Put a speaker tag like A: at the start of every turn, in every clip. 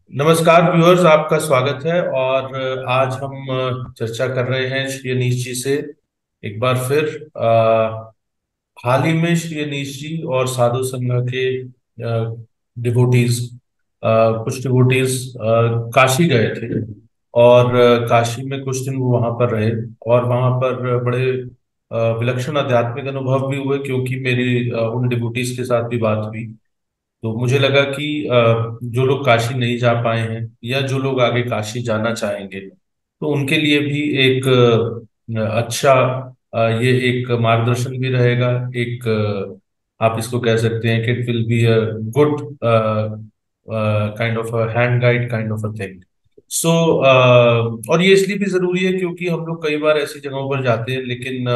A: नमस्कार व्यूअर्स, आपका स्वागत है। और आज हम चर्चा कर रहे हैं श्री अनीश जी से एक बार फिर। हाल ही में श्री अनीश जी और साधु संघ के डिवोटीज, कुछ डिवोटीज काशी गए थे। और काशी में कुछ दिन वो वहां पर रहे। और वहां पर बड़े विलक्षण आध्यात्मिक अनुभव भी हुए, क्योंकि मेरी उन डिवोटीज के साथ भी बात हुई। तो मुझे लगा कि जो लोग काशी नहीं जा पाए हैं या जो लोग आगे काशी जाना चाहेंगे, तो उनके लिए भी एक अच्छा ये एक मार्गदर्शन भी रहेगा। एक आप इसको कह सकते हैं कि it will be a good kind of hand guide, kind of a thing. So और ये इसलिए भी जरूरी है क्योंकि हम लोग कई बार ऐसी जगहों पर जाते हैं, लेकिन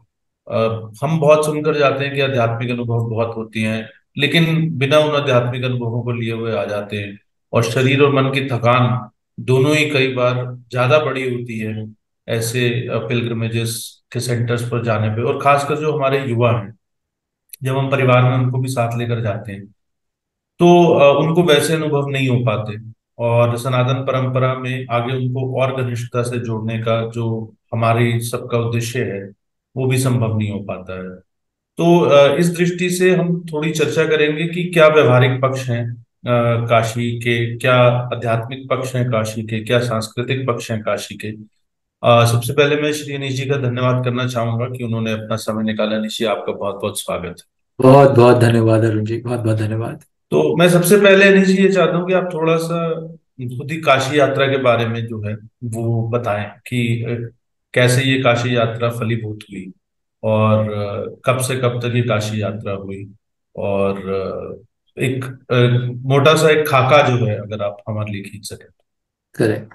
A: हम बहुत सुनकर जाते हैं कि आध्यात्मिक अनुभव बहुत होती हैं, लेकिन बिना उन आध्यात्मिक अनुभवों को लिए हुए आ जाते हैं। और शरीर और मन की थकान दोनों ही कई बार ज्यादा बड़ी होती है ऐसे पिलग्रिमेजेस के सेंटर्स पर जाने पे। और खासकर जो हमारे युवा हैं, जब हम परिवार में उनको भी साथ लेकर जाते हैं, तो उनको वैसे अनुभव नहीं हो पाते। और सनातन परंपरा में आगे उनको और घनिष्ठता से जोड़ने का जो हमारी सबका उद्देश्य है, वो भी संभव नहीं हो पाता है। तो इस दृष्टि से हम थोड़ी चर्चा करेंगे कि क्या व्यवहारिक पक्ष हैं काशी के, क्या आध्यात्मिक पक्ष हैं काशी के, क्या सांस्कृतिक पक्ष हैं काशी के। सबसे पहले मैं श्री अनीश जी का धन्यवाद करना चाहूंगा कि उन्होंने अपना समय निकाला। अनीश जी, आपका बहुत बहुत स्वागत है।
B: बहुत बहुत धन्यवाद अरुण जी, बहुत बहुत धन्यवाद।
A: तो मैं सबसे पहले अनिश जी ये चाहता हूँ कि आप थोड़ा सा खुद ही काशी यात्रा के बारे में जो है वो बताएं कि कैसे ये काशी यात्रा फलीभूत हुई, और कब से कब तक ये काशी यात्रा हुई। और एक मोटा सा एक खाका जो है, अगर आप हमारे लिए खींच सकें।
B: करेक्ट।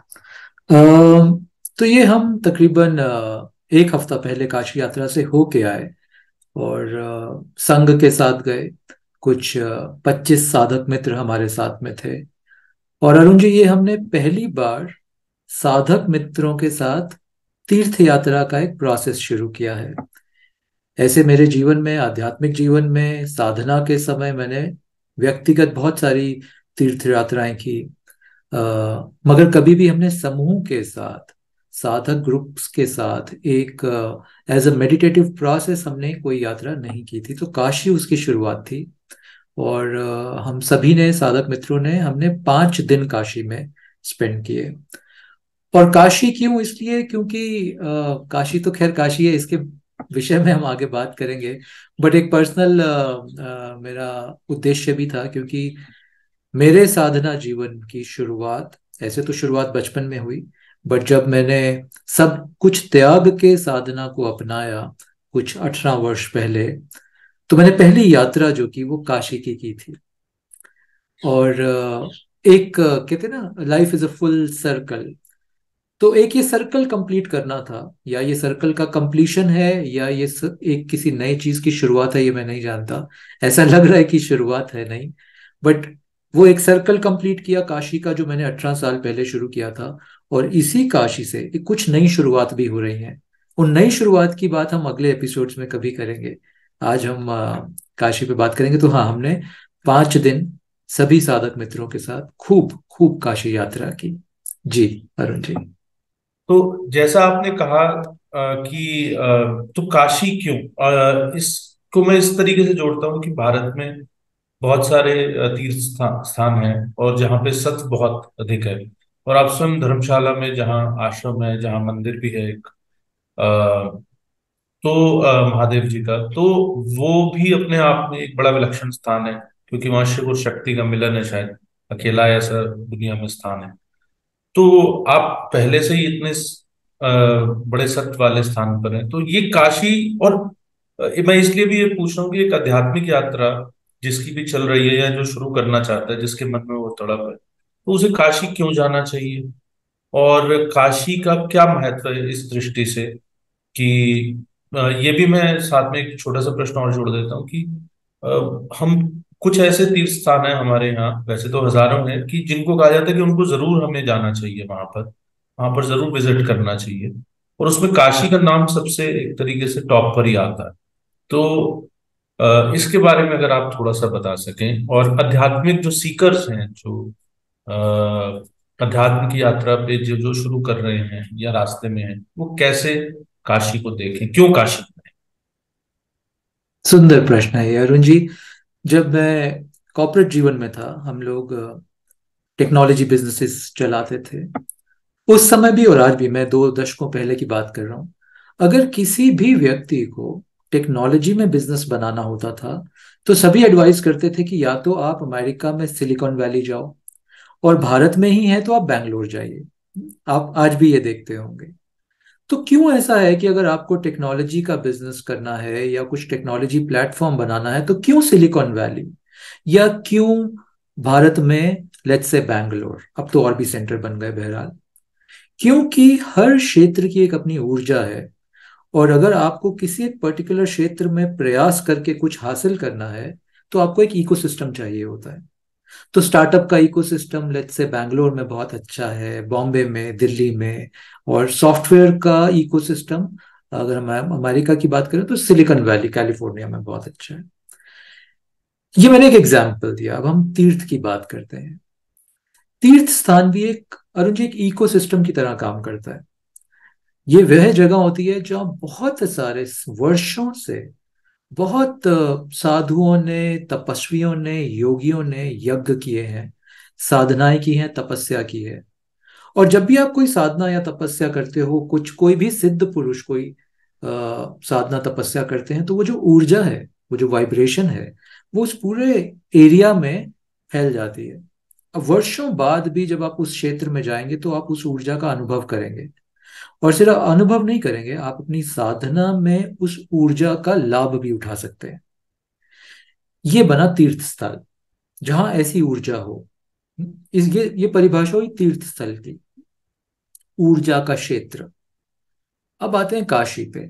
B: तो ये हम तकरीबन एक हफ्ता पहले काशी यात्रा से होके आए और संघ के साथ गए। कुछ 25 साधक मित्र हमारे साथ में थे। और अरुण जी, ये हमने पहली बार साधक मित्रों के साथ तीर्थ यात्रा का एक प्रोसेस शुरू किया है। ऐसे मेरे जीवन में, आध्यात्मिक जीवन में, साधना के समय मैंने व्यक्तिगत बहुत सारी तीर्थ यात्राएं की। अ, मगर कभी भी हमने समूह के साथ, साधक ग्रुप्स के साथ एक एज अ मेडिटेटिव प्रोसेस हमने कोई यात्रा नहीं की थी। तो काशी उसकी शुरुआत थी। और हम सभी ने, साधक मित्रों ने, हमने 5 दिन काशी में स्पेंड किए। और काशी क्यों? इसलिए क्योंकि काशी तो खैर काशी है, इसके विषय में हम आगे बात करेंगे। बट एक पर्सनल मेरा उद्देश्य भी था, क्योंकि मेरे साधना जीवन की शुरुआत, ऐसे तो शुरुआत बचपन में हुई, बट जब मैंने सब कुछ त्याग के साधना को अपनाया कुछ 18 वर्ष पहले, तो मैंने पहली यात्रा जो की वो काशी की थी। और एक कहते हैं ना, life is a full circle. तो एक ये सर्कल कंप्लीट करना था, या ये सर्कल का कंप्लीशन है, या ये एक किसी नई चीज की शुरुआत है, ये मैं नहीं जानता। ऐसा लग रहा है कि शुरुआत है, नहीं। बट वो एक सर्कल कंप्लीट किया काशी का, जो मैंने 18 साल पहले शुरू किया था। और इसी काशी से एक कुछ नई शुरुआत भी हो रही है। उन नई शुरुआत की बात हम अगले एपिसोड्स में कभी करेंगे। आज हम काशी पे बात करेंगे। तो हाँ, हमने 5 दिन सभी साधक मित्रों के साथ खूब खूब काशी यात्रा की। जी अरुण जी।
A: तो जैसा आपने कहा कि तो काशी क्यों, इसको मैं इस तरीके से जोड़ता हूँ कि भारत में बहुत सारे तीर्थ स्थान हैं, और जहाँ पे सत बहुत अधिक है। और आप स्वयं धर्मशाला में जहाँ आश्रम है, जहाँ मंदिर भी है एक, तो महादेव जी का, तो वो भी अपने आप में एक बड़ा विलक्षण स्थान है, क्योंकि वहां शिव और शक्ति का मिलन है, शायद अकेला ऐसा दुनिया में स्थान है। तो आप पहले से ही इतने बड़े सत्व वाले स्थान पर हैं, तो ये काशी। और मैं इसलिए भी ये पूछ रहा हूँ कि एक आध्यात्मिक यात्रा जिसकी भी चल रही है, या जो शुरू करना चाहता है, जिसके मन में वो तड़प है, तो उसे काशी क्यों जाना चाहिए? और काशी का क्या महत्व है इस दृष्टि से कि ये भी मैं साथ में एक छोटा सा प्रश्न और जोड़ देता हूँ कि हम कुछ ऐसे तीर्थ स्थान हैं हमारे यहाँ, वैसे तो हजारों हैं, कि जिनको कहा जाता है कि उनको जरूर हमें जाना चाहिए, वहां पर जरूर विजिट करना चाहिए। और उसमें काशी का नाम सबसे एक तरीके से टॉप पर ही आता है। तो इसके बारे में अगर आप थोड़ा सा बता सकें। और आध्यात्मिक जो सीकर्स हैं, जो अध्यात्म की यात्रा पे जो जो शुरू कर रहे हैं या रास्ते में हैं, वो कैसे काशी को देखें, क्यों काशी?
B: सुंदर प्रश्न है ये अरुण जी। जब मैं कॉर्पोरेट जीवन में था, हम लोग टेक्नोलॉजी बिजनेसेस चलाते थे। उस समय भी और आज भी, मैं 2 दशकों पहले की बात कर रहा हूँ। अगर किसी भी व्यक्ति को टेक्नोलॉजी में बिजनेस बनाना होता था, तो सभी एडवाइस करते थे कि या तो आप अमेरिका में सिलिकॉन वैली जाओ, और भारत में ही है तो आप बैंगलोर जाइए। आप आज भी ये देखते होंगे। तो क्यों ऐसा है कि अगर आपको टेक्नोलॉजी का बिजनेस करना है या कुछ टेक्नोलॉजी प्लेटफॉर्म बनाना है, तो क्यों सिलिकॉन वैली, या क्यों भारत में, लेट्स से बैंगलोर, अब तो और भी सेंटर बन गए बहरहाल। क्योंकि हर क्षेत्र की एक अपनी ऊर्जा है। और अगर आपको किसी एक पर्टिकुलर क्षेत्र में प्रयास करके कुछ हासिल करना है, तो आपको एक इकोसिस्टम चाहिए होता है। तो स्टार्टअप का इकोसिस्टम लेट्स से बैंगलोर में बहुत अच्छा है, बॉम्बे में, दिल्ली में। और सॉफ्टवेयर का इकोसिस्टम, अगर हम अमेरिका की बात करें, तो सिलिकॉन वैली कैलिफोर्निया में बहुत अच्छा है। ये मैंने एक एग्जाम्पल दिया। अब हम तीर्थ की बात करते हैं। तीर्थ स्थान भी एक, अरुण जी, एक इकोसिस्टम की तरह काम करता है। ये वह जगह होती है जहाँ बहुत सारे वर्षों से बहुत साधुओं ने, तपस्वियों ने, योगियों ने यज्ञ किए हैं, साधनाएं की हैं, तपस्या की है। और जब भी आप कोई साधना या तपस्या करते हो, कुछ कोई भी सिद्ध पुरुष कोई साधना तपस्या करते हैं, तो वो जो ऊर्जा है, वो जो वाइब्रेशन है, वो उस पूरे एरिया में फैल जाती है। अब वर्षों बाद भी जब आप उस क्षेत्र में जाएंगे, तो आप उस ऊर्जा का अनुभव करेंगे। और सिर्फ अनुभव नहीं करेंगे, आप अपनी साधना में उस ऊर्जा का लाभ भी उठा सकते हैं। ये बना तीर्थ स्थल, जहां ऐसी ऊर्जा हो। ये परिभाषा हुई तीर्थ स्थल की, ऊर्जा का क्षेत्र। अब आते हैं काशी पे।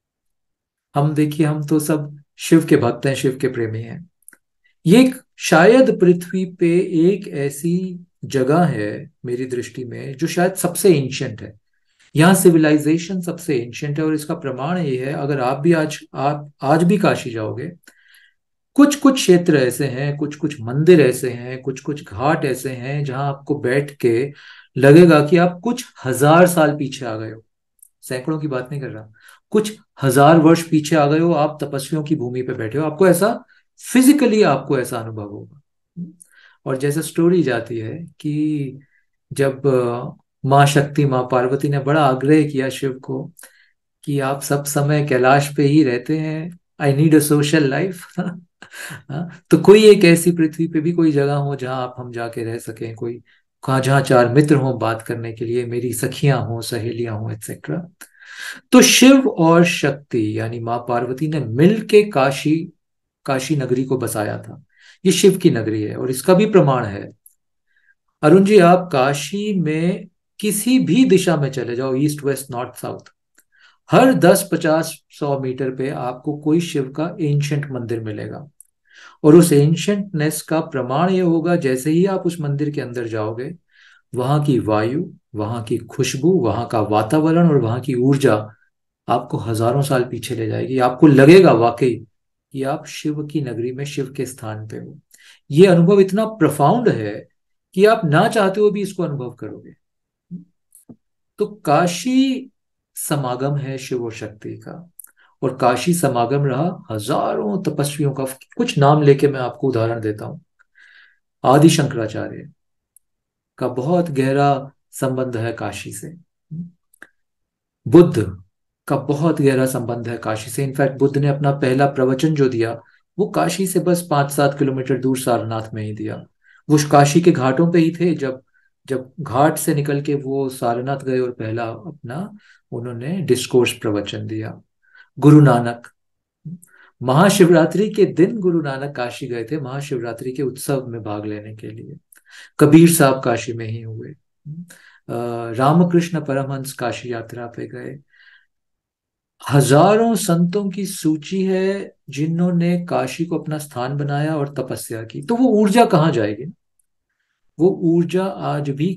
B: हम देखिए, हम तो सब शिव के भक्त हैं, शिव के प्रेमी हैं। ये एक, शायद पृथ्वी पे एक ऐसी जगह है मेरी दृष्टि में, जो शायद सबसे एंशियंट है। यहाँ सिविलाइजेशन सबसे एंशियंट है। और इसका प्रमाण ये है, अगर आप भी आप आज भी काशी जाओगे, कुछ कुछ क्षेत्र ऐसे हैं, कुछ कुछ मंदिर ऐसे हैं, कुछ कुछ घाट ऐसे हैं, जहां आपको बैठ के लगेगा कि आप कुछ हजार साल पीछे आ गए हो। सैकड़ों की बात नहीं कर रहा, कुछ हजार वर्ष पीछे आ गए हो। आप तपस्वियों की भूमि पे बैठे हो, आपको ऐसा, फिजिकली आपको ऐसा अनुभव होगा। और जैसे स्टोरी जाती है कि जब माँ शक्ति, माँ पार्वती ने बड़ा आग्रह किया शिव को कि आप सब समय कैलाश पे ही रहते हैं, I need a social life. तो कोई एक ऐसी पृथ्वी पे भी कोई जगह हो जहां आप, हम जाके रह सकें, कोई कहाँ, जहाँ 4 मित्र हों बात करने के लिए, मेरी सखियां हों, सहेलियां हों, एक्सेट्रा। तो शिव और शक्ति यानी माँ पार्वती ने मिल के काशी, काशी नगरी को बसाया था। ये शिव की नगरी है, और इसका भी प्रमाण है। अरुण जी, आप काशी में किसी भी दिशा में चले जाओ, ईस्ट, वेस्ट, नॉर्थ, साउथ, हर 10, 50, 100 मीटर पे आपको कोई शिव का एंशंट मंदिर मिलेगा। और उस एंशंटनेस का प्रमाण ये होगा, जैसे ही आप उस मंदिर के अंदर जाओगे, वहां की वायु, वहां की खुशबू, वहां का वातावरण और वहां की ऊर्जा आपको हजारों साल पीछे ले जाएगी। आपको लगेगा वाकई कि आप शिव की नगरी में, शिव के स्थान पे हो। ये अनुभव इतना प्रफाउंड है कि आप ना चाहते हो भी इसको अनुभव करोगे। तो काशी समागम है शिव और शक्ति का। और काशी समागम रहा हजारों तपस्वियों का। कुछ नाम लेके मैं आपको उदाहरण देता हूं। आदि शंकराचार्य का बहुत गहरा संबंध है काशी से। बुद्ध का बहुत गहरा संबंध है काशी से। इनफैक्ट बुद्ध ने अपना पहला प्रवचन जो दिया, वो काशी से बस 5-7 किलोमीटर दूर सारनाथ में ही दिया। वो काशी के घाटों पे ही थे, जब जब घाट से निकल के वो सारनाथ गए और पहला अपना उन्होंने डिस्कोर्स प्रवचन दिया। गुरु नानक, महाशिवरात्रि के दिन गुरु नानक काशी गए थे, महाशिवरात्रि के उत्सव में भाग लेने के लिए। कबीर साहब काशी में ही हुए। रामकृष्ण परमहंस काशी यात्रा पे गए। हजारों संतों की सूची है जिन्होंने काशी को अपना स्थान बनाया और तपस्या की। तो वो ऊर्जा कहाँ जाएगी? वो ऊर्जा आज भी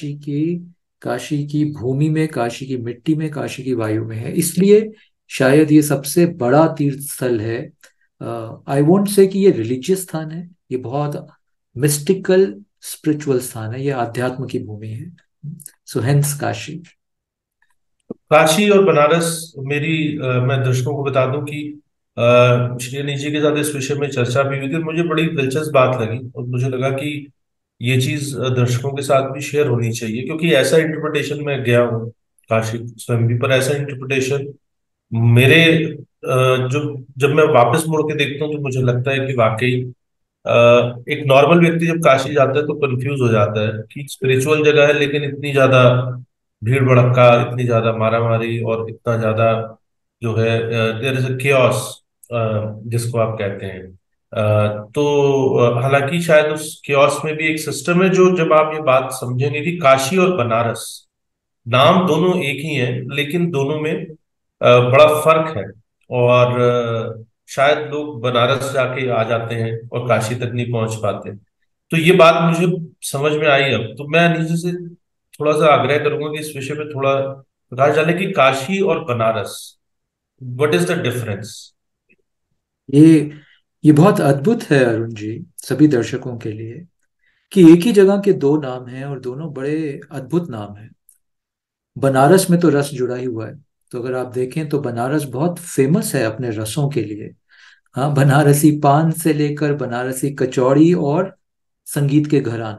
B: काशी की भूमि में, काशी की मिट्टी में, काशी की वायु में है। इसलिए शायद ये सबसे बड़ा तीर्थ स्थल है। आई वोंट से कि ये रिलीजियस स्थान है, ये बहुत मिस्टिकल, स्पिरिचुअल स्थान है, ये आध्यात्म की भूमि है। So hence Kashi.
A: काशी और बनारस मेरी मैं दर्शकों को बता दूं कि श्री जी के साथ इस विषय में चर्चा भी हुई थी, मुझे बड़ी दिलचस्प बात लगी और मुझे लगा कि ये चीज दर्शकों के साथ भी शेयर होनी चाहिए, क्योंकि ऐसा इंटरप्रिटेशन मैं गया हूँ काशी स्वयं भी, पर ऐसा इंटरप्रिटेशन मेरे जो जब मैं वापस मुड़ के देखता हूँ तो मुझे लगता है कि वाकई एक नॉर्मल व्यक्ति जब काशी जाता है तो कंफ्यूज हो जाता है कि स्पिरिचुअल जगह है लेकिन इतनी ज्यादा भीड़ भड़क्का, इतनी ज्यादा मारामारी और इतना ज्यादा जो है देयर इज अ केओस जिसको आप कहते हैं। तो हालांकि शायद उस केओस में भी एक सिस्टम है, जो जब आप ये बात समझेंगे कि काशी और बनारस नाम दोनों एक ही हैं लेकिन दोनों में बड़ा फर्क है। और शायद लोग बनारस जाके आ जाते हैं और काशी तक नहीं पहुंच पाते। तो ये बात मुझे समझ में आई। अब तो मैं नीचे से थोड़ा सा आग्रह करूंगा कि इस विषय पे थोड़ा प्रकाश डालें कि काशी और Banaras, what is the difference.
B: ये ये बहुत अद्भुत है अरुण जी, सभी दर्शकों के लिए, कि एक ही जगह के दो नाम हैं और दोनों बड़े अद्भुत नाम हैं। बनारस में तो रस जुड़ा ही हुआ है। तो अगर आप देखें तो बनारस बहुत फेमस है अपने रसों के लिए। हाँ, बनारसी पान से लेकर बनारसी कचौड़ी और संगीत के घराने,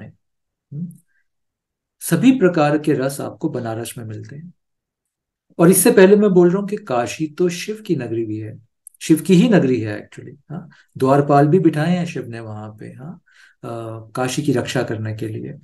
B: सभी प्रकार के रस आपको बनारस में मिलते हैं। और इससे पहले मैं बोल रहा हूँ कि काशी तो शिव की नगरी भी है, शिव की ही नगरी है एक्चुअली। हाँ, द्वारपाल भी बिठाए हैं शिव ने वहां पे। हाँ, काशी की रक्षा करने के लिए।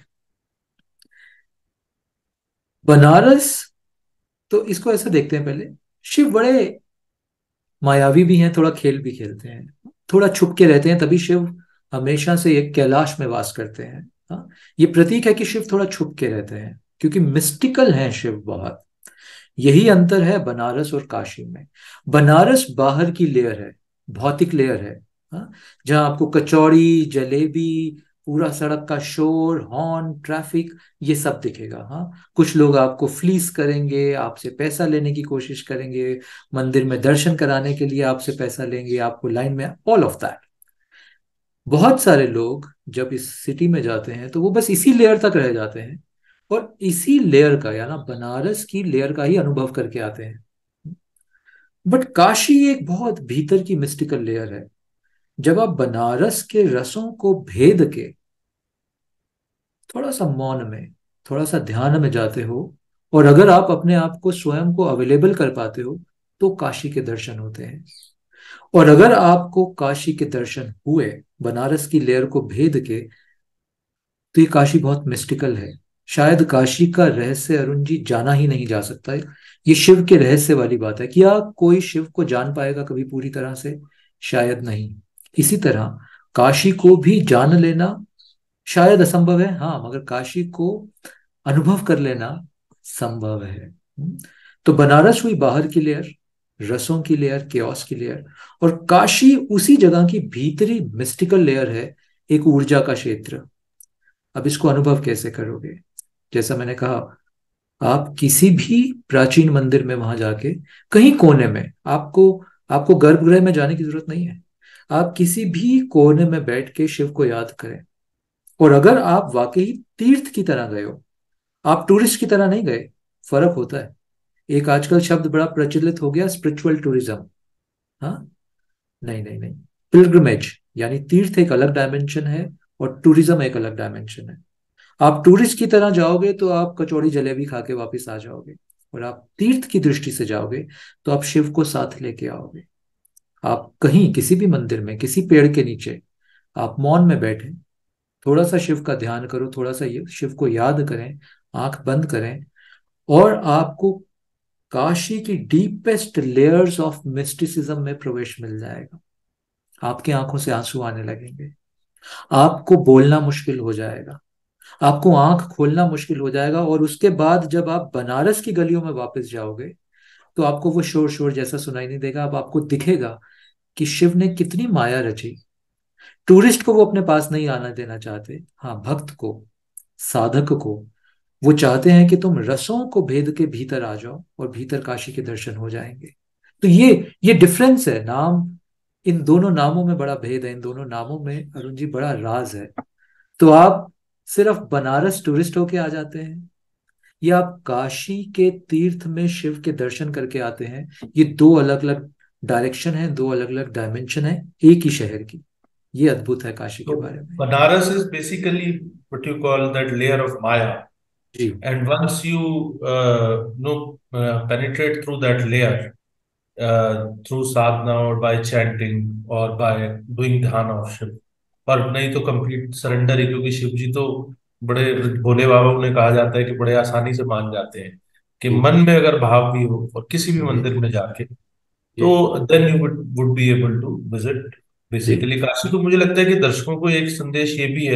B: बनारस, तो इसको ऐसा देखते हैं पहले, शिव बड़े मायावी भी हैं, थोड़ा खेल भी खेलते हैं, थोड़ा छुप के रहते हैं, तभी शिव हमेशा से एक कैलाश में वास करते हैं। हाँ, ये प्रतीक है कि शिव थोड़ा छुप के रहते हैं, क्योंकि मिस्टिकल हैं शिव बहुत। यही अंतर है बनारस और काशी में। बनारस बाहर की लेयर है, भौतिक लेयर है। हाँ, जहाँ आपको कचौड़ी, जलेबी, पूरा सड़क का शोर, हॉर्न, ट्रैफिक, ये सब दिखेगा। हाँ, कुछ लोग आपको फ्लीस करेंगे, आपसे पैसा लेने की कोशिश करेंगे, मंदिर में दर्शन कराने के लिए आपसे पैसा लेंगे, आपको लाइन में, ऑल ऑफ दैट। बहुत सारे लोग जब इस सिटी में जाते हैं तो वो बस इसी लेयर तक रह जाते हैं और इसी लेयर का, या ना बनारस की लेयर का ही अनुभव करके आते हैं। बट काशी एक बहुत भीतर की मिस्टिकल लेयर है। जब आप बनारस के रसों को भेद के थोड़ा सा मौन में, थोड़ा सा ध्यान में जाते हो, और अगर आप अपने आप को स्वयं को अवेलेबल कर पाते हो, तो काशी के दर्शन होते हैं। और अगर आपको काशी के दर्शन हुए बनारस की लेयर को भेद के, तो ये काशी बहुत मिस्टिकल है। शायद काशी का रहस्य अरुण जी जाना ही नहीं जा सकता है। ये शिव के रहस्य वाली बात है। क्या कोई शिव को जान पाएगा कभी पूरी तरह से? शायद नहीं। इसी तरह काशी को भी जान लेना शायद असंभव है, हाँ, मगर काशी को अनुभव कर लेना संभव है। तो बनारस हुई बाहर की लेयर, रसों की लेयर, केओस की लेयर, और काशी उसी जगह की भीतरी मिस्टिकल लेयर है, एक ऊर्जा का क्षेत्र। अब इसको अनुभव कैसे करोगे? जैसा मैंने कहा, आप किसी भी प्राचीन मंदिर में वहां जाके, कहीं कोने में, आपको आपको गर्भगृह में जाने की जरूरत नहीं है। आप किसी भी कोने में बैठ के शिव को याद करें। और अगर आप वाकई तीर्थ की तरह गए हो, आप टूरिस्ट की तरह नहीं गए, फर्क होता है। एक आजकल शब्द बड़ा प्रचलित हो गया, स्पिरिचुअल टूरिज्म। हाँ, नहीं नहीं नहीं, पिलग्रिमेज, यानी तीर्थ एक अलग डायमेंशन है और टूरिज्म एक अलग डायमेंशन है। आप टूरिस्ट की तरह जाओगे तो आप कचौड़ी जलेबी खा के वापस आ जाओगे, और आप तीर्थ की दृष्टि से जाओगे तो आप शिव को साथ लेके आओगे। आप कहीं किसी भी मंदिर में, किसी पेड़ के नीचे आप मौन में बैठे, थोड़ा सा शिव का ध्यान करो, थोड़ा सा शिव को याद करें, आंख बंद करें, और आपको काशी की डीपेस्ट लेयर्स ऑफ मिस्टिसिज्म में प्रवेश मिल जाएगा। आपकी आंखों से आंसू आने लगेंगे, आपको बोलना मुश्किल हो जाएगा, आपको आंख खोलना मुश्किल हो जाएगा। और उसके बाद जब आप बनारस की गलियों में वापस जाओगे, तो आपको वो शोर शोर जैसा सुनाई नहीं देगा। अब आपको दिखेगा कि शिव ने कितनी माया रची। टूरिस्ट को वो अपने पास नहीं आना देना चाहते, हाँ, भक्त को, साधक को वो चाहते हैं कि तुम रसों को भेद के भीतर आ जाओ, और भीतर काशी के दर्शन हो जाएंगे। तो ये डिफरेंस है। नाम, इन दोनों नामों में बड़ा भेद है, इन दोनों नामों में अरुण जी बड़ा राज है। तो आप सिर्फ बनारस टूरिस्ट होके आ जाते हैं, या आप काशी के तीर्थ में शिव के दर्शन करके आते हैं। ये दो अलग अलग डायरेक्शन है, दो अलग अलग डायमेंशन है एक ही शहर की। ये अद्भुत है काशी के
A: So
B: बारे में।
A: Banaras is basically what you call that layer of Maya.
B: Ji
A: And once you penetrate through that layer through sadhana or by chanting or by doing dhyana of Shiv, और नहीं तो कंप्लीट सरेंडर ही, क्योंकि शिव जी तो बड़े भोले बाबा उन्हें कहा जाता है कि बड़े आसानी से मान जाते हैं कि
B: जी
A: मन में अगर भाव भी हो और किसी भी
B: जी
A: मंदिर में जाके,
B: जी
A: तो then you would be able to visit
B: जी
A: बेसिकली काशी। तो मुझे लगता है कि दर्शकों को एक संदेश ये भी है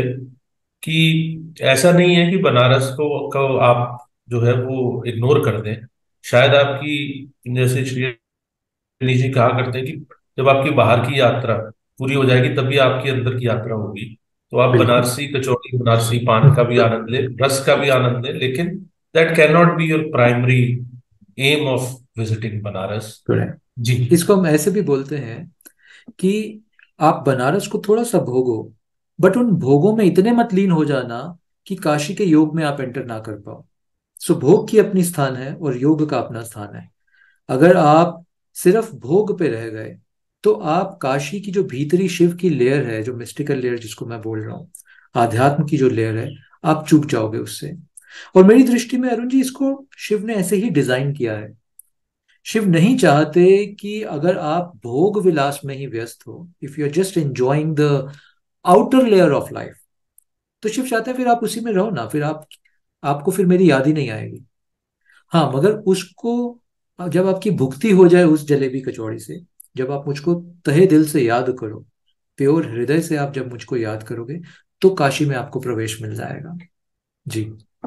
A: कि ऐसा नहीं है कि बनारस को आप जो है वो इग्नोर कर दें। शायद आपकी, जैसे श्री गणेश जी कहा करते हैं कि जब आपकी बाहर की यात्रा पूरी हो जाएगी तभी आपकी अंदर की यात्रा होगी। तो आप
B: बिल्कुल।
A: बनारसी कचौड़ी, बनारसी पान का भी आनंद लें, रस का भी आनंद लें, लेकिन that can not be your primary aim of visiting Banaras.
B: Correct.
A: जी।
B: इसको हम ऐसे भी बोलते हैं कि आप बनारस को थोड़ा सा भोगो, बट उन भोगों में इतने मत लीन हो जाना कि काशी के योग में आप एंटर ना कर पाओ। सो भोग की अपनी स्थान है और योग का अपना स्थान है। अगर आप सिर्फ भोग पे रह गए तो आप काशी की जो भीतरी शिव की लेयर है, जो मिस्टिकल लेयर जिसको मैं बोल रहा हूँ, आध्यात्म की जो लेयर है, आप चूक जाओगे उससे। और मेरी दृष्टि में अरुण जी, इसको शिव ने ऐसे ही डिजाइन किया है। शिव नहीं चाहते कि अगर आप भोग विलास में ही व्यस्त हो, if you are just enjoying the outer layer of life, तो शिव चाहते हैं फिर आप उसी में रहो ना, फिर आपको फिर मेरी याद ही नहीं आएगी। हाँ, मगर उसको जब आपकी भुक्ति हो जाए उस जलेबी कचौड़ी से, जब आप मुझको तहे दिल से याद करो, प्योर हृदय से आप जब मुझको याद करोगे, तो काशी में आपको प्रवेश मिल जाएगा। जी।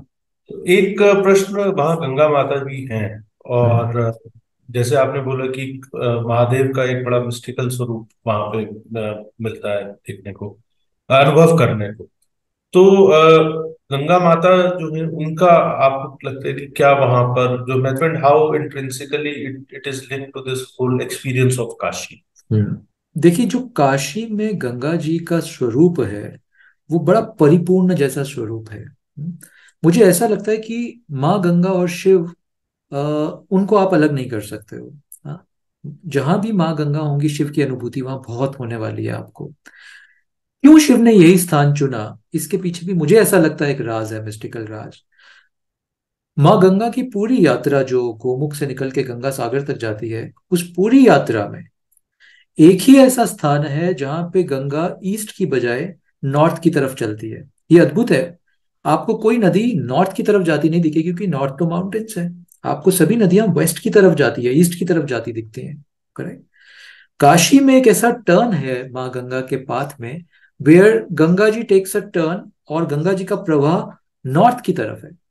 A: एक प्रश्न, वहाँ गंगा माता भी हैं,
B: हम्म।
A: और जैसे आपने बोला कि महादेव का एक बड़ा मिस्टिकल स्वरूप वहां पे मिलता है देखने को, अनुभव करने को। तो गंगा माता जो है उनका, आपको लगता है कि क्या वहां पर जो method, how intrinsically it is linked to this whole experience of Kashi?
B: देखिए, जो काशी में गंगा जी का स्वरूप है, वो बड़ा परिपूर्ण जैसा स्वरूप है। मुझे ऐसा लगता है कि माँ गंगा और शिव, उनको आप अलग नहीं कर सकते हो। हाँ, जहां भी माँ गंगा होंगी, शिव की अनुभूति वहां बहुत होने वाली है आपको। क्यों शिव ने यही स्थान चुना, इसके पीछे भी मुझे ऐसा लगता है एक राज है, मिस्टिकल राज। माँ गंगा की पूरी यात्रा जो गोमुख से निकल के गंगा सागर तक जाती है, उस पूरी यात्रा में एक ही ऐसा स्थान है जहां पे गंगा ईस्ट की बजाय नॉर्थ की तरफ चलती है। ये अद्भुत है। आपको कोई नदी नॉर्थ की तरफ जाती नहीं दिखेगी, क्योंकि नॉर्थ तो माउंटेन्स है। आपको सभी नदियां वेस्ट की तरफ जाती है, ईस्ट की तरफ जाती दिखती हैं। करेक्ट। काशी में एक ऐसा टर्न है माँ गंगा के पाथ में, where Ganga ji takes a turn, और गंगा जी का प्रवाह नॉर्थ की तरफ है।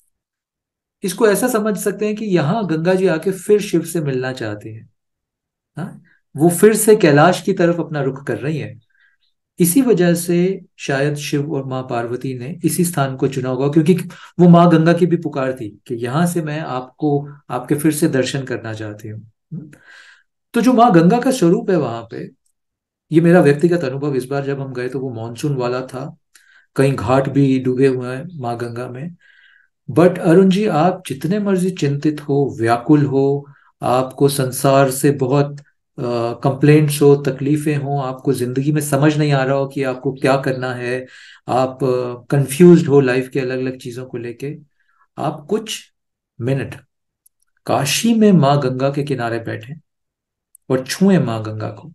B: इसको ऐसा समझ सकते हैं कि यहाँ गंगा जी आके फिर शिव से मिलना चाहती हैं। हाँ, वो फिर से कैलाश की तरफ अपना रुख कर रही हैं। इसी वजह से शायद शिव और माँ पार्वती ने इसी स्थान को चुना होगा, क्योंकि वो माँ गंगा की भी पुकार थी कि यहाँ से मैं आपको, आपके फिर से दर्शन करना चाहती हूँ। तो जो माँ गंगा का स्वरूप है वहां पे, ये मेरा व्यक्तिगत अनुभव, इस बार जब हम गए तो वो मानसून वाला था। कई घाट भी डूबे हुए हैं माँ गंगा में। बट अरुण जी, आप जितने मर्जी चिंतित हो, व्याकुल हो, आपको संसार से बहुत कंप्लेंट्स हो, तकलीफें हो, आपको जिंदगी में समझ नहीं आ रहा हो कि आपको क्या करना है, आप कंफ्यूज्ड हो लाइफ के अलग अलग चीजों को लेके, आप कुछ मिनट काशी में माँ गंगा के किनारे बैठे और छुएं माँ गंगा को।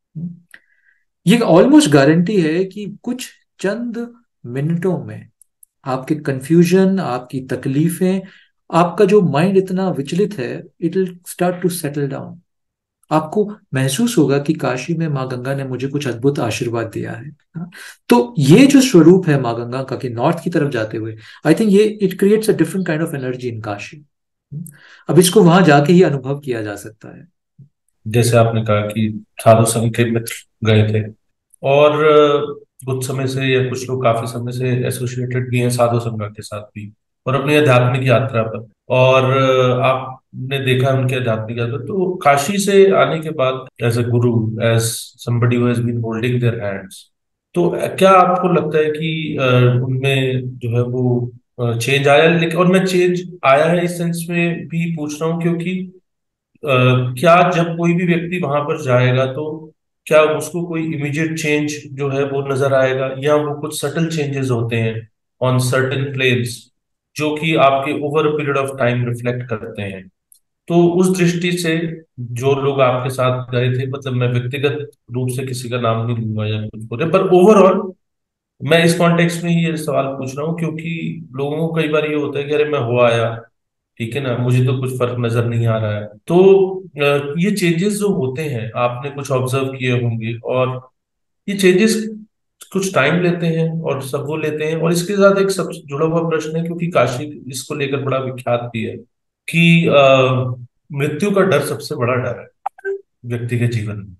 B: ये ऑलमोस्ट गारंटी है कि कुछ चंद मिनटों में आपके कंफ्यूजन, आपकी तकलीफें, आपका जो माइंड इतना विचलित है, it will start to settle down. आपको महसूस होगा कि काशी में माँ गंगा ने मुझे कुछ अद्भुत आशीर्वाद दिया है। हाँ? तो ये जो स्वरूप है माँ गंगा का कि नॉर्थ की तरफ जाते हुए, आई थिंक ये it creates a different kind of energy in Kashi. अब इसको वहां जाके ही अनुभव किया जा सकता है।
A: जैसे आपने कहा कि साधु संघ के मित्र गए थे, और कुछ समय से या कुछ लोग काफी समय से एसोसिएटेड भी हैं साधु संघ के साथ भी, और अपनी आध्यात्मिक यात्रा पर, और आपने देखा उनके आध्यात्मिक यात्रा। तो काशी से आने के बाद as a guru, as somebody who has been holding their hands, तो क्या आपको लगता है कि उनमें जो है वो चेंज आया? लेकिन और मैं चेंज आया है इस सेंस में भी पूछ रहा हूँ क्योंकि क्या जब कोई भी व्यक्ति वहां पर जाएगा तो क्या उसको कोई इमीडिएट चेंज जो है वो नजर आएगा, या वो कुछ सटल चेंजेस होते हैं ऑन सर्टेन प्लेन्स जो कि आपके over period of time reflect करते हैं? तो उस दृष्टि से जो लोग आपके साथ गए थे, मतलब मैं व्यक्तिगत रूप से किसी का नाम नहीं लूंगा या कुछ बोले, पर ओवरऑल मैं इस कॉन्टेक्स्ट में ही ये सवाल पूछ रहा हूँ क्योंकि लोगों को कई बार ये होता है कि अरे मैं हो आया, ठीक है ना, मुझे तो कुछ फर्क नजर नहीं आ रहा है। तो ये चेंजेस जो होते हैं आपने कुछ ऑब्जर्व किए होंगे, और ये चेंजेस कुछ टाइम लेते हैं और सब वो लेते हैं। और इसके साथ एक सब जुड़ा हुआ प्रश्न है, क्योंकि काशी इसको लेकर बड़ा विख्यात भी है कि मृत्यु का डर सबसे बड़ा डर है व्यक्ति के जीवन में।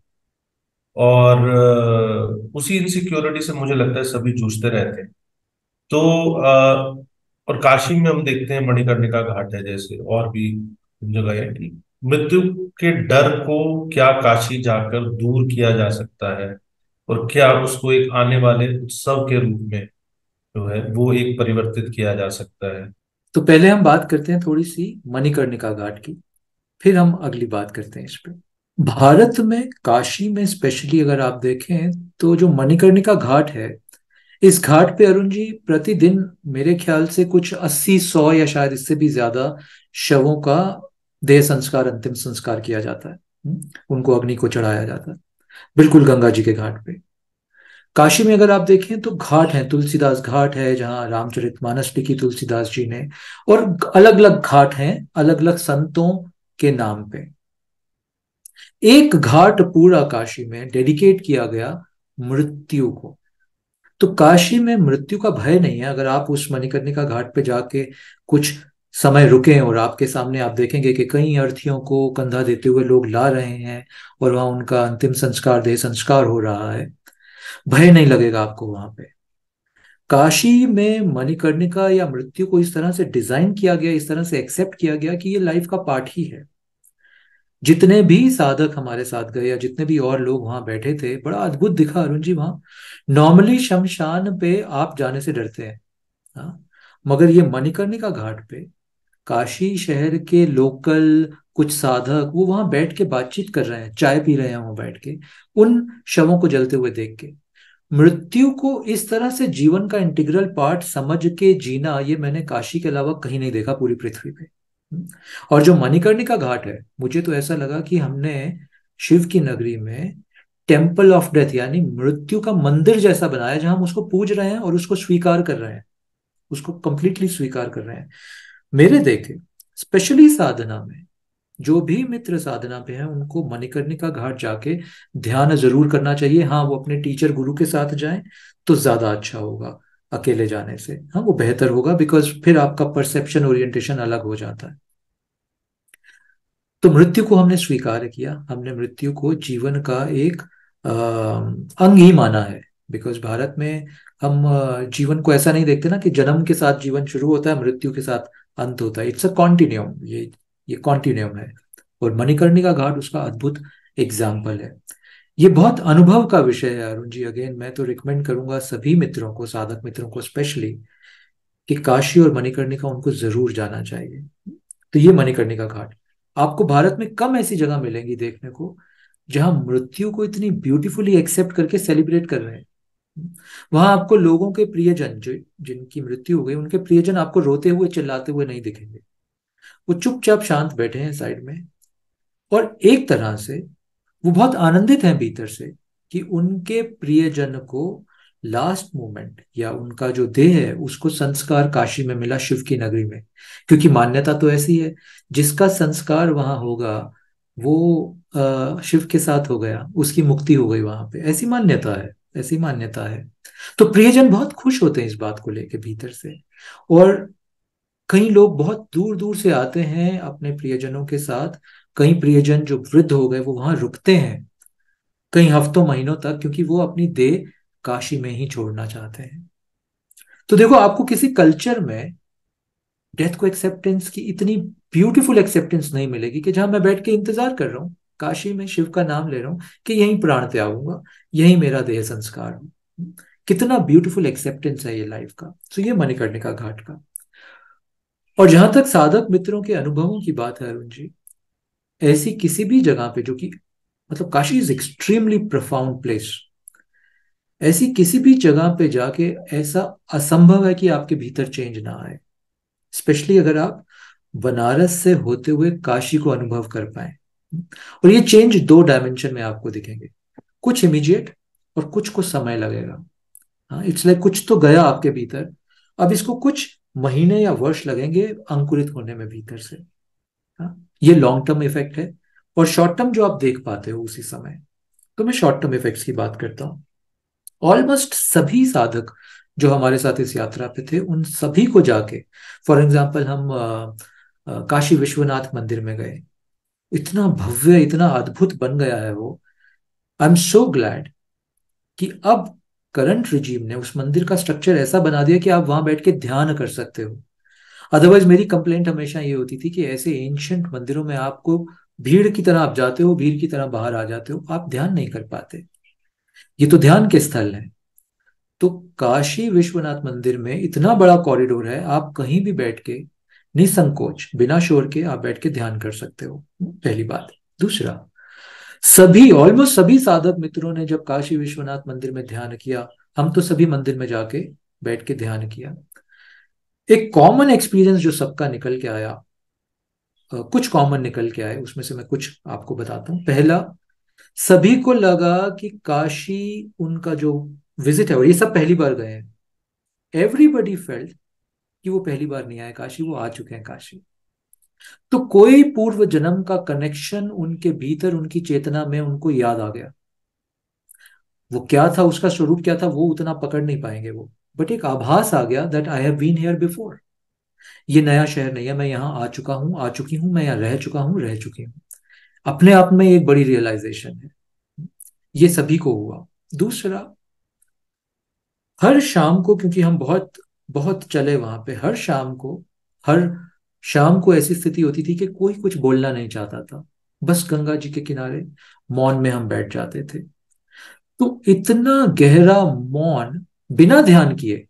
A: और उसी इनसिक्योरिटी से मुझे लगता है सभी जूझते रहते हैं। तो और काशी में हम देखते हैं मणिकर्णिका घाट है, जैसे और भी जगह है कि मृत्यु के डर को क्या काशी जाकर दूर किया जा सकता है, और क्या उसको एक आने वाले उत्सव के रूप में जो है वो एक परिवर्तित किया जा सकता है?
B: तो पहले हम बात करते हैं थोड़ी सी मणिकर्णिका घाट की, फिर हम अगली बात करते हैं इस पे। भारत में काशी में स्पेशली अगर आप देखें तो जो मणिकर्णिका घाट है, इस घाट पे अरुण जी प्रतिदिन मेरे ख्याल से कुछ 80 100 या शायद इससे भी ज्यादा शवों का देह संस्कार, अंतिम संस्कार किया जाता है। उनको अग्नि को चढ़ाया जाता है, बिल्कुल गंगा जी के घाट पे। काशी में अगर आप देखें तो घाट है, तुलसीदास घाट है जहाँ रामचरितमानस लिखी तुलसीदास जी ने, और अलग अलग घाट हैं अलग अलग संतों के नाम पे। एक घाट पूरा काशी में डेडिकेट किया गया मृत्यु को। तो काशी में मृत्यु का भय नहीं है। अगर आप उस मणिकर्णिका घाट पे जाके कुछ समय रुके और आपके सामने आप देखेंगे कि कई अर्थियों को कंधा देते हुए लोग ला रहे हैं और वहां उनका अंतिम संस्कार, देह संस्कार हो रहा है। भय नहीं लगेगा आपको वहां पे। काशी में मणिकर्णिका या मृत्यु को इस तरह से डिजाइन किया गया, इस तरह से एक्सेप्ट किया गया कि ये लाइफ का पार्ट ही है। जितने भी साधक हमारे साथ गए या जितने भी और लोग वहां बैठे थे, बड़ा अद्भुत दिखा अरुण जी वहां। नॉर्मली शमशान पे आप जाने से डरते हैं, हाँ, मगर ये मणिकर्णिका घाट पे काशी शहर के लोकल कुछ साधक वो वहां बैठ के बातचीत कर रहे हैं, चाय पी रहे हैं वहां बैठ के, उन शवों को जलते हुए देख के। मृत्यु को इस तरह से जीवन का इंटीग्रल पार्ट समझ के जीना, ये मैंने काशी के अलावा कहीं नहीं देखा पूरी पृथ्वी पे। और जो मणिकर्णिका घाट है, मुझे तो ऐसा लगा कि हमने शिव की नगरी में टेम्पल ऑफ डेथ यानी मृत्यु का मंदिर जैसा बनाया, जहां हम उसको पूज रहे हैं और उसको स्वीकार कर रहे हैं, उसको कंप्लीटली स्वीकार कर रहे हैं। मेरे देखे स्पेशली साधना में जो भी मित्र साधना पे हैं उनको मणिकर्णिका घाट जाके ध्यान जरूर करना चाहिए। हाँ, वो अपने टीचर गुरु के साथ जाएं तो ज्यादा अच्छा होगा। अकेले जाने से हाँ वो बेहतर होगा, बिकॉज फिर आपका परसेप्शन ओरिएंटेशन अलग हो जाता है। तो मृत्यु को हमने स्वीकार किया, हमने मृत्यु को जीवन का एक अंग ही माना है। बिकॉज भारत में हम जीवन को ऐसा नहीं देखते ना कि जन्म के साथ जीवन शुरू होता है, मृत्यु के साथ अंत होता है। इट्स अ कॉन्टिन्यूम, ये कॉन्टिन्यूम है। और मणिकर्णिका घाट उसका अद्भुत एग्जाम्पल है। ये बहुत अनुभव का विषय है अरुण जी। अगेन मैं तो रिकमेंड करूंगा सभी मित्रों को, साधक मित्रों को स्पेशली, कि काशी और मणिकर्णिका उनको जरूर जाना चाहिए। तो ये मणिकर्णिका घाट, आपको भारत में कम ऐसी जगह मिलेंगी देखने को जहां मृत्यु को इतनी ब्यूटीफुली एक्सेप्ट करके सेलिब्रेट कर रहे हैं। वहां आपको लोगों के प्रियजन, जो जिनकी मृत्यु हो गई, उनके प्रियजन आपको रोते हुए चिल्लाते हुए नहीं दिखेंगे। वो चुपचाप शांत बैठे हैं साइड में, और एक तरह से वो बहुत आनंदित हैं भीतर से कि उनके प्रियजन को लास्ट मोमेंट या उनका जो देह है उसको संस्कार काशी में मिला, शिव की नगरी में। क्योंकि मान्यता तो ऐसी है, जिसका संस्कार वहां होगा वो शिव के साथ हो गया, उसकी मुक्ति हो गई वहां पे, ऐसी मान्यता है, ऐसी मान्यता है। तो प्रियजन बहुत खुश होते हैं इस बात को लेके भीतर से। और कई लोग बहुत दूर दूर से आते हैं अपने प्रियजनों के साथ। कई प्रियजन जो वृद्ध हो गए वो वहां रुकते हैं कई हफ्तों महीनों तक, क्योंकि वो अपनी देह काशी में ही छोड़ना चाहते हैं। तो देखो, आपको किसी कल्चर में डेथ को एक्सेप्टेंस की इतनी ब्यूटीफुल एक्सेप्टेंस नहीं मिलेगी कि जहां मैं बैठ के इंतजार कर रहा हूँ, काशी में शिव का नाम ले रहा हूँ कि यहीं प्राण त्यागूंगा, यहीं मेरा देह संस्कार हो। कितना ब्यूटीफुल एक्सेप्टेंस है ये लाइफ का। तो ये मणिकर्णिका घाट का। और जहां तक साधक मित्रों के अनुभवों की बात है अरुण जी, ऐसी किसी भी जगह पे जो कि मतलब Kashi is extremely profound place, ऐसी किसी भी जगह पे जाके ऐसा असंभव है कि आपके भीतर चेंज ना आए। स्पेशली अगर आप बनारस से होते हुए काशी को अनुभव कर पाए। और ये चेंज दो डायमेंशन में आपको दिखेंगे, कुछ इमीडिएट और कुछ को समय लगेगा। हाँ, इट्स लाइक कुछ तो गया आपके भीतर, अब इसको कुछ महीने या वर्ष लगेंगे अंकुरित होने में भीतर से। हाँ, ये लॉन्ग टर्म इफेक्ट है। और शॉर्ट टर्म जो आप देख पाते हो उसी समय, तो मैं शॉर्ट टर्म इफेक्ट्स की बात करता हूँ। ऑलमोस्ट सभी साधक जो हमारे साथ इस यात्रा पे थे, उन सभी को जाके, फॉर एग्जाम्पल हम काशी विश्वनाथ मंदिर में गए। इतना भव्य, इतना अद्भुत बन गया है वो। आई एम सो ग्लैड कि अब करंट रिजीम ने उस मंदिर का स्ट्रक्चर ऐसा बना दिया कि आप वहां बैठ के ध्यान कर सकते हो। अदरवाइज मेरी कंप्लेंट हमेशा ये होती थी कि ऐसे एंशंट मंदिरों में आपको भीड़ की तरह आप जाते हो, भीड़ की तरह बाहर आ जाते हो, आप ध्यान नहीं कर पाते। ये तो ध्यान के स्थल है। तो काशी विश्वनाथ मंदिर में इतना बड़ा कॉरिडोर है, आप कहीं भी बैठ के निसंकोच बिना शोर के आप बैठ के ध्यान कर सकते हो। पहली बात। दूसरा, सभी ऑलमोस्ट सभी साधक मित्रों ने जब काशी विश्वनाथ मंदिर में ध्यान किया, हम तो सभी मंदिर में जाके बैठ के ध्यान किया। एक कॉमन एक्सपीरियंस जो सबका निकल के आया, कुछ कॉमन निकल के आए, उसमें से मैं कुछ आपको बताता हूँ। पहला, सभी को लगा कि काशी उनका जो विजिट है, और ये सब पहली बार गए हैं, एवरीबडी फेल्ट कि वो पहली बार नहीं आए काशी, वो आ चुके हैं काशी। तो कोई पूर्व जन्म का कनेक्शन उनके भीतर, उनकी चेतना में उनको याद आ गया। वो क्या था, उसका स्वरूप क्या था, वो उतना पकड़ नहीं पाएंगे वो, बट एक आभास आ गया that I have been here before. ये नया शहर नहीं है, मैं यहाँ आ चुका हूँ, आ चुकी हूँ, मैं यहाँ रह चुका हूँ, रह चुकी हूँ। अपने आप में एक बड़ी रियलाइजेशन है। ये सभी को हुआ। दूसरा, हर शाम को, क्योंकि हम बहुत बहुत चले वहां पे, हर शाम को ऐसी स्थिति होती थी कि कोई कुछ बोलना नहीं चाहता था, बस गंगा जी के किनारे मौन में हम बैठ जाते थे। तो इतना गहरा मौन बिना ध्यान किए,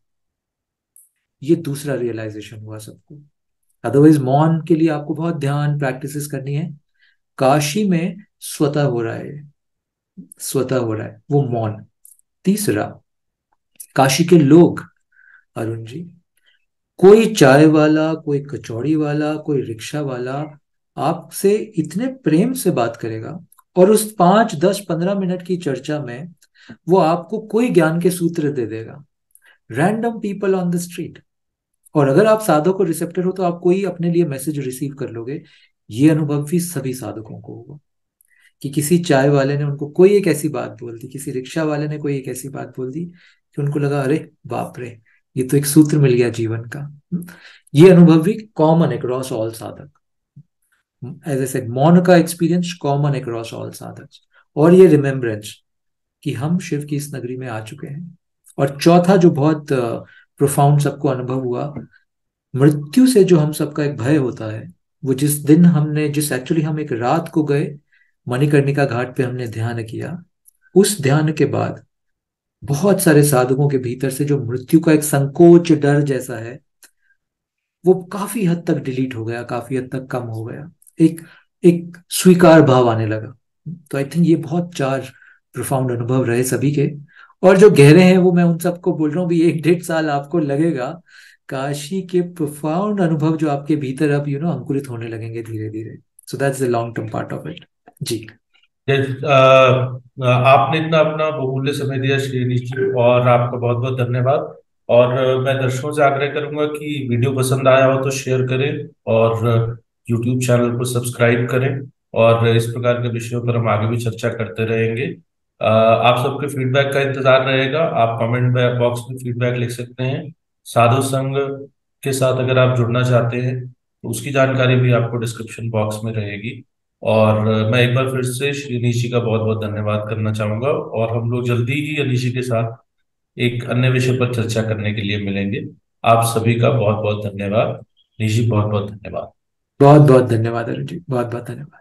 B: ये दूसरा रियलाइजेशन हुआ सबको। अदरवाइज मौन के लिए आपको बहुत ध्यान प्रैक्टिसेस करनी है। काशी में स्वतः हो रहा है, स्वतः हो रहा है वो मौन। तीसरा, काशी के लोग अरुण जी, कोई चाय वाला, कोई कचौड़ी वाला, कोई रिक्शा वाला आपसे इतने प्रेम से बात करेगा, और उस 5 10 15 मिनट की चर्चा में वो आपको कोई ज्ञान के सूत्र दे देगा। Random people on the street. और अगर आप साधक और रिसेप्टर हो तो आप कोई अपने लिए मैसेज रिसीव कर लोगे। ये अनुभव भी सभी साधकों को होगा कि किसी चाय वाले ने उनको कोई एक ऐसी बात बोल दी, किसी रिक्शा वाले ने कोई एक ऐसी बात बोल दी कि उनको लगा, अरे बाप रे, ये तो एक सूत्र मिल गया जीवन का। ये अनुभव भी common across all sadhak. As I said, मौन का एक्सपीरियंस कॉमन अक्रॉस ऑल साधक। और ये रिमेम्बरेंस कि हम शिव की इस नगरी में आ चुके हैं। और चौथा जो बहुत प्रोफाउंड सबको अनुभव हुआ, मृत्यु से जो हम सबका एक भय होता है, वो जिस दिन हमने, जिस एक्चुअली हम एक रात को गए मणिकर्णिका घाट पे, हमने ध्यान किया। उस ध्यान के बाद बहुत सारे साधकों के भीतर से जो मृत्यु का एक संकोच, डर जैसा है, वो काफी हद तक डिलीट हो गया, काफी हद तक कम हो गया। एक एक स्वीकार भाव आने लगा। तो आई थिंक ये बहुत चार प्रोफाउंड अनुभव रहे सभी के। और जो गहरे हैं वो मैं उन सबको बोल रहा हूँ भी, 1 1.5 साल आपको लगेगा। काशी के प्रोफाउंड अनुभव जो आपके भीतर अब अंकुरित होने लगेंगे धीरे धीरे। So that's the long term part of it. जी।
A: आपने इतना अपना बहुमूल्य समय दिया श्रीनिधि जी, और आपका बहुत बहुत धन्यवाद। और मैं दर्शकों से आग्रह करूंगा कि वीडियो पसंद आया हो तो शेयर करें, और यूट्यूब चैनल को सब्सक्राइब करें। और इस प्रकार के विषयों पर हम आगे भी चर्चा करते रहेंगे। आप सबके फीडबैक का इंतजार रहेगा। आप कमेंट बॉक्स में फीडबैक लिख सकते हैं। साधु संघ के साथ अगर आप जुड़ना चाहते हैं तो उसकी जानकारी भी आपको डिस्क्रिप्शन बॉक्स में रहेगी। और मैं एक बार फिर से श्री निशी का बहुत बहुत धन्यवाद करना चाहूंगा, और हम लोग जल्दी ही अनिशी के साथ एक अन्य विषय पर चर्चा करने के लिए मिलेंगे। आप सभी का बहुत बहुत धन्यवाद। निशी, बहुत बहुत धन्यवाद।
B: बहुत बहुत धन्यवाद अरुण जी, बहुत बहुत धन्यवाद।